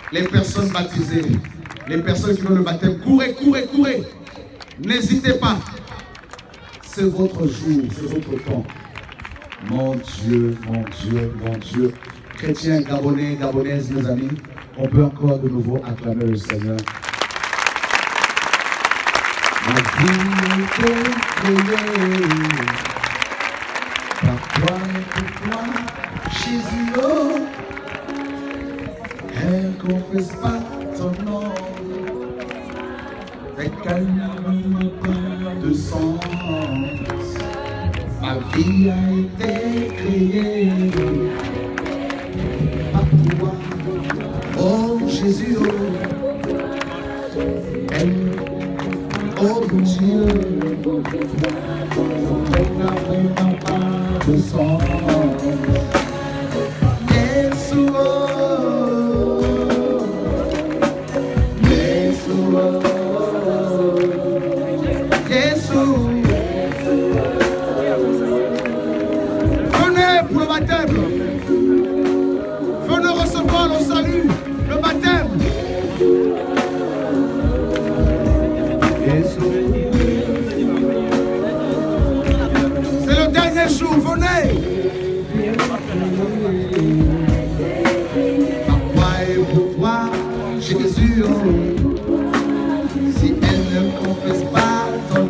Les personnes baptisées, les personnes qui veulent le baptême, courez, courez, courez. N'hésitez pas. C'est votre jour, c'est votre temps. Mon Dieu, mon Dieu, mon Dieu. Chrétiens, Gabonais, Gabonaises, mes amis, on peut encore de nouveau acclamer le Seigneur. Ma vie est créée par toi et pour toi, Jésus, oh. Elle ne confesse pas ton nom, avec elle n'a pas de sens. Ma vie a été créée par toi, oh Jésus, oh. Elle, oh Dieu, elle n'a vraiment pas de sens. Jésus, oh. Venez pour le baptême. Venez recevoir le salut, le baptême. C'est le dernier jour, venez. Papa est pour toi, Jésus. Si elle ne confesse pas ton